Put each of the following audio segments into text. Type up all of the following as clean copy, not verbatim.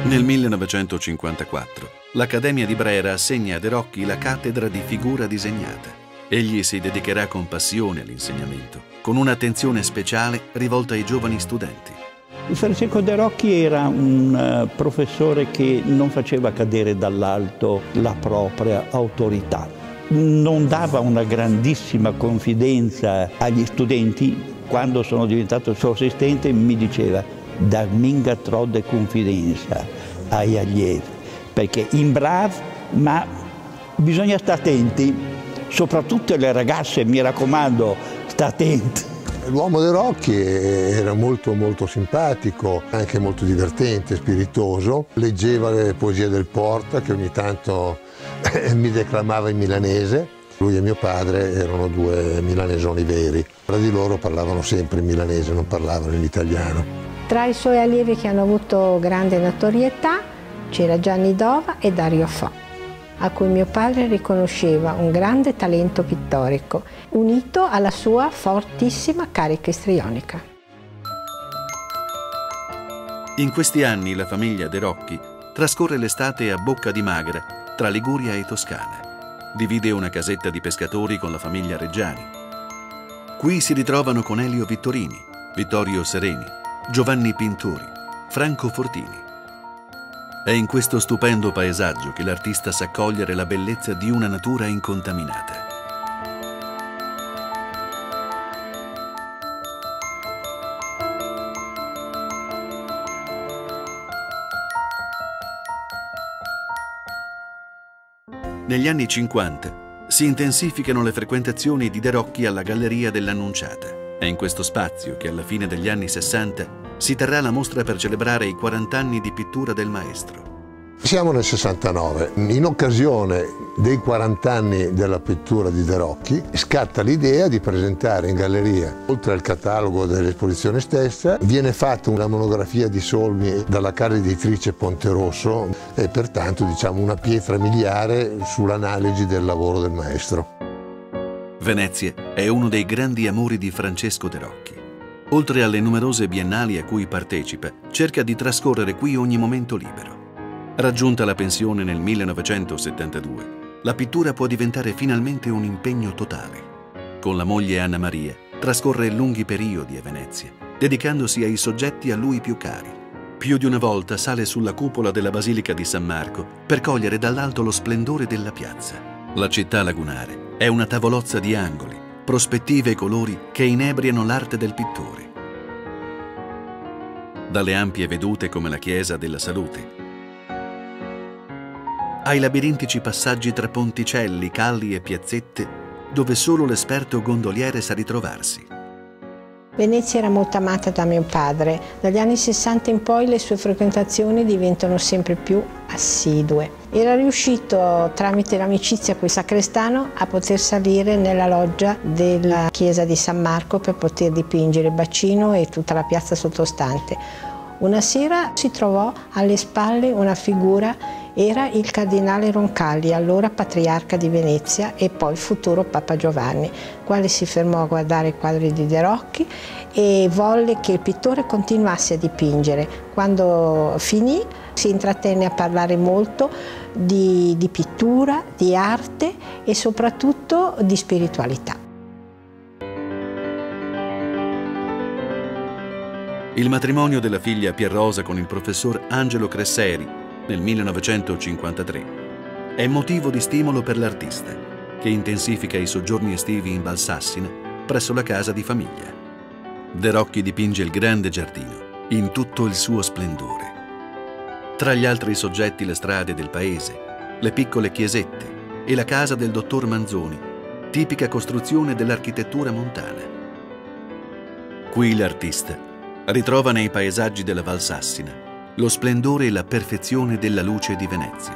Nel 1954 l'Accademia di Brera assegna a De Rocchi la cattedra di figura disegnata. Egli si dedicherà con passione all'insegnamento, con un'attenzione speciale rivolta ai giovani studenti. Francesco De Rocchi era un professore che non faceva cadere dall'alto la propria autorità. Non dava una grandissima confidenza agli studenti. Quando sono diventato suo assistente mi diceva: dar minga trodde confidenza agli allievi, perché imbrav, ma bisogna stare attenti, soprattutto le ragazze, mi raccomando, sta attenti. L'uomo De Rocchi era molto simpatico, anche molto divertente, spiritoso. Leggeva le poesie del Porta, che ogni tanto mi declamava in milanese. Lui e mio padre erano due milanesoni veri. Tra di loro parlavano sempre in milanese, non parlavano in italiano. Tra i suoi allievi che hanno avuto grande notorietà c'era Gianni Dova e Dario Fo, a cui mio padre riconosceva un grande talento pittorico, unito alla sua fortissima carica istrionica. In questi anni la famiglia De Rocchi trascorre l'estate a Bocca di Magra, tra Liguria e Toscana. Divide una casetta di pescatori con la famiglia Reggiani. Qui si ritrovano con Elio Vittorini, Vittorio Sereni, Giovanni Pintori, Franco Fortini. È in questo stupendo paesaggio che l'artista sa cogliere la bellezza di una natura incontaminata. Negli anni 50 si intensificano le frequentazioni di De Rocchi alla Galleria dell'Annunciata. È in questo spazio che alla fine degli anni 60 si terrà la mostra per celebrare i 40 anni di pittura del maestro. Siamo nel 69, in occasione dei 40 anni della pittura di De Rocchi scatta l'idea di presentare in galleria, oltre al catalogo dell'esposizione stessa, viene fatta una monografia di Solmi dalla casa editrice Ponterosso e pertanto diciamo una pietra miliare sull'analisi del lavoro del maestro. Venezia è uno dei grandi amori di Francesco De Rocchi. Oltre alle numerose biennali a cui partecipa, cerca di trascorrere qui ogni momento libero. Raggiunta la pensione nel 1972, la pittura può diventare finalmente un impegno totale. Con la moglie Anna Maria trascorre lunghi periodi a Venezia, dedicandosi ai soggetti a lui più cari. Più di una volta sale sulla cupola della Basilica di San Marco per cogliere dall'alto lo splendore della piazza. La città lagunare è una tavolozza di angoli, prospettive e colori che inebriano l'arte del pittore. Dalle ampie vedute come la Chiesa della Salute, ai labirintici passaggi tra ponticelli, calli e piazzette dove solo l'esperto gondoliere sa ritrovarsi. Venezia era molto amata da mio padre. Dagli anni 60 in poi le sue frequentazioni diventano sempre più assidue. Era riuscito, tramite l'amicizia con il sacrestano, a poter salire nella loggia della chiesa di San Marco per poter dipingere il bacino e tutta la piazza sottostante. Una sera si trovò alle spalle una figura. Era il cardinale Roncalli, allora patriarca di Venezia e poi futuro Papa Giovanni, quale si fermò a guardare i quadri di De Rocchi e volle che il pittore continuasse a dipingere. Quando finì si intrattenne a parlare molto di pittura, di arte e soprattutto di spiritualità. Il matrimonio della figlia Pierrosa con il professor Angelo Cresseri nel 1953 è motivo di stimolo per l'artista, che intensifica i soggiorni estivi in Valsassina presso la casa di famiglia. De Rocchi dipinge il grande giardino in tutto il suo splendore. Tra gli altri soggetti le strade del paese, le piccole chiesette e la casa del dottor Manzoni, tipica costruzione dell'architettura montana. Qui l'artista ritrova nei paesaggi della Valsassina lo splendore e la perfezione della luce di Venezia.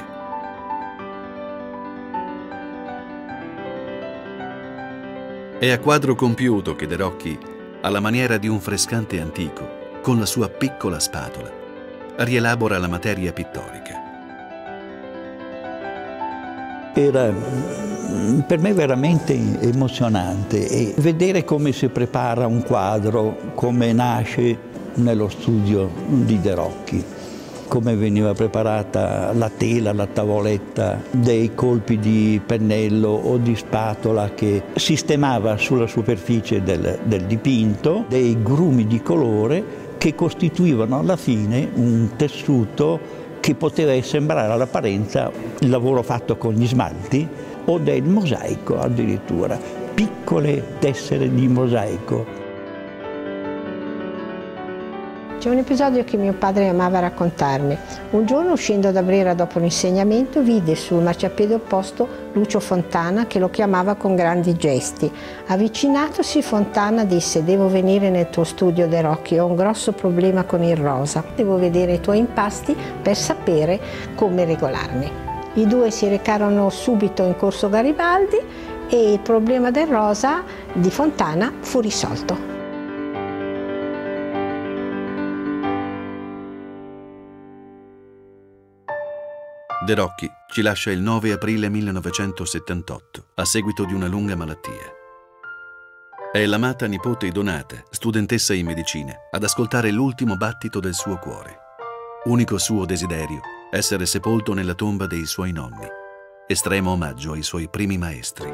È a quadro compiuto che De Rocchi, alla maniera di un frescante antico, con la sua piccola spatola, rielabora la materia pittorica. Era per me veramente emozionante e vedere come si prepara un quadro, come nasce nello studio di De Rocchi. come veniva preparata la tela, la tavoletta, dei colpi di pennello o di spatola che sistemava sulla superficie del dipinto, dei grumi di colore che costituivano alla fine un tessuto che poteva sembrare all'apparenza il lavoro fatto con gli smalti o del mosaico addirittura, piccole tessere di mosaico. C'è un episodio che mio padre amava raccontarmi. Un giorno, uscendo da Brera dopo l'insegnamento, vide sul marciapiede opposto Lucio Fontana che lo chiamava con grandi gesti. Avvicinatosi, Fontana disse: «Devo venire nel tuo studio, De Rocchi, ho un grosso problema con il rosa. Devo vedere i tuoi impasti per sapere come regolarmi». I due si recarono subito in Corso Garibaldi e il problema del rosa di Fontana fu risolto. De Rocchi ci lascia il 9 aprile 1978 a seguito di una lunga malattia. È l'amata nipote Donata, studentessa in medicina, ad ascoltare l'ultimo battito del suo cuore. Unico suo desiderio, essere sepolto nella tomba dei suoi nonni. Estremo omaggio ai suoi primi maestri.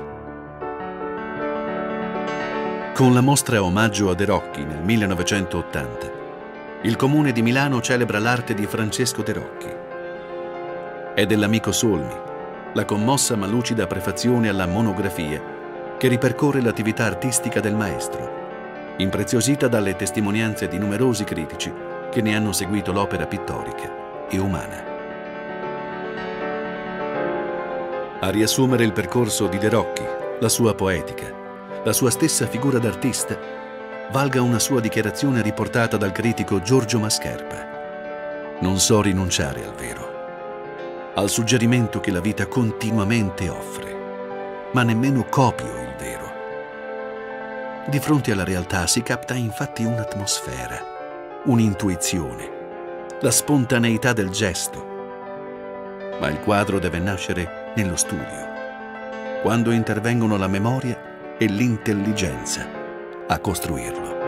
Con la mostra Omaggio a De Rocchi nel 1980, il Comune di Milano celebra l'arte di Francesco De Rocchi. È dell'amico Solmi, la commossa ma lucida prefazione alla monografia che ripercorre l'attività artistica del maestro, impreziosita dalle testimonianze di numerosi critici che ne hanno seguito l'opera pittorica e umana. A riassumere il percorso di De Rocchi, la sua poetica, la sua stessa figura d'artista, valga una sua dichiarazione riportata dal critico Giorgio Mascherpa: «Non so rinunciare al vero, al suggerimento che la vita continuamente offre, ma nemmeno copio il vero. Di fronte alla realtà si capta infatti un'atmosfera, un'intuizione, la spontaneità del gesto. Ma il quadro deve nascere nello studio, quando intervengono la memoria e l'intelligenza a costruirlo».